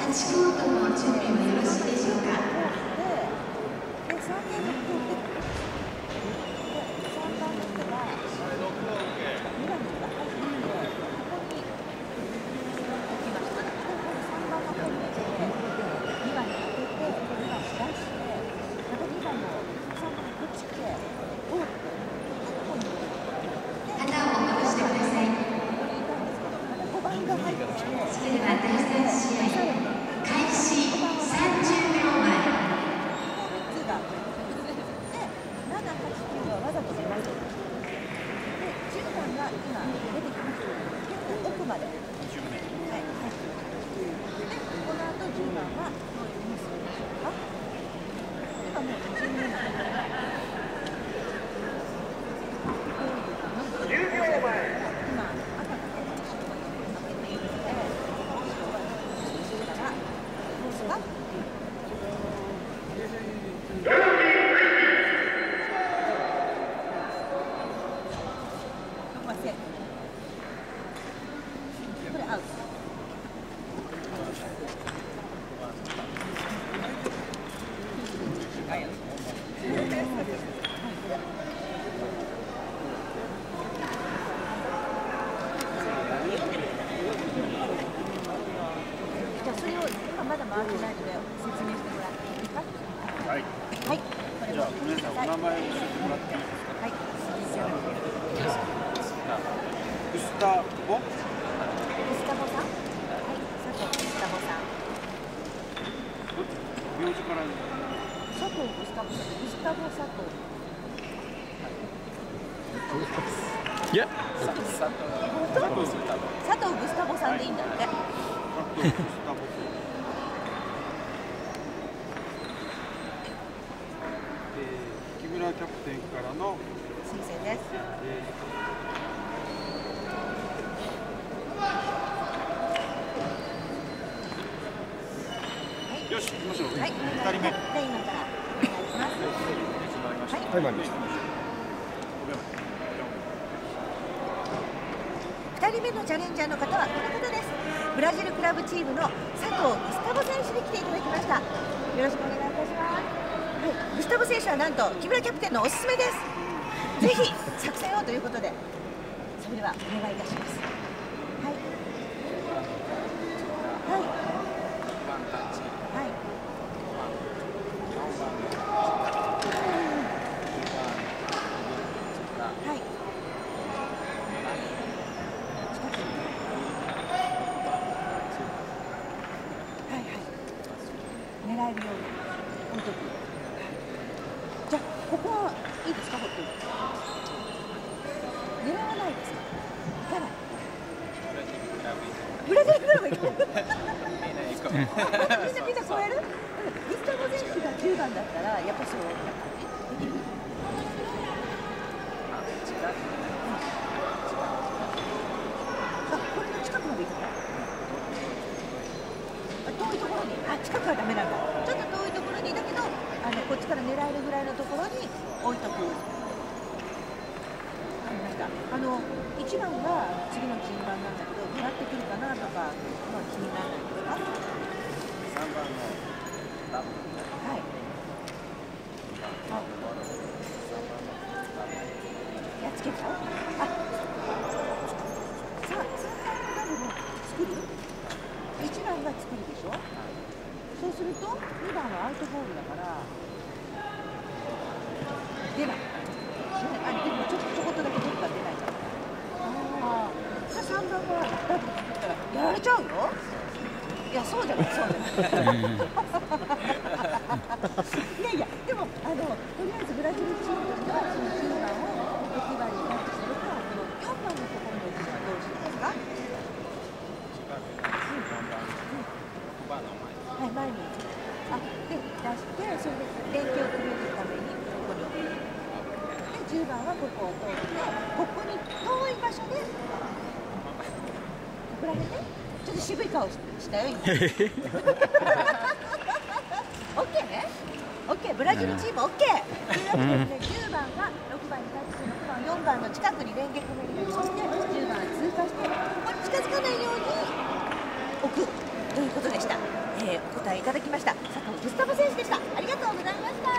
8コートの準備はよろしいでしょうか。 木村キャプテンからの申請です。 よし、行きましょう。 はい、 2人目。 で、今からお願いします。はい、 はい、参りました。 2人目のチャレンジャーの方はこの方です。ブラジルクラブチームの佐藤グスタボ選手に来ていただきました。よろしくお願いいたします。はい、グスタボ選手はなんと木村キャプテンのおすすめです。ぜひ作戦をということで、それではお願いいたします。はい。はい。はい。はい。狙えるように置いとく。じゃあここはいいですか、ホット。狙わないですか。行かない。ブラジルクラブ行く。みんな超える。ギスタボ選手が10番だったらやっぱそうできる。あ、これの近くまで行くか。遠いところに、近くはダメなんだ。ちょっと遠いところにだけど、こっちから狙えるぐらいのところに置いとく。ありました。1番は次の順番なんだけど、もらってくるかなとか、気にならないですか。 3番のラブ。 はい。やっつけちゃう。さあ、3番のダブルを作る。1番が作るでしょ。そうすると2番はアウトボールだから出ない。でもちょこっとだけ出るから出ないから。じゃあ3番はダブル作ったらやられちゃうよ。いや、そうじゃない、そうじゃない。いやいや、でもとりあえずブラジルチームとしてはその9番を6番にタッチするか、4番のところの位置はどうしますか。はい、前にで出して、それで連携を取れるためにここに置く。で、10番はここを通って、ここに遠い場所でここら辺ね、ちょっと渋い顔したよ今。オッケーね。オッケー、ブラジルチームオッケー。というわけで10番が6番にタッチして、6番4番の近くに連携止めるように、そして10番は通過して、ここに近づかないように置置くということでした。お答えいただきました佐藤ギュスタボ選手でした。ありがとうございました。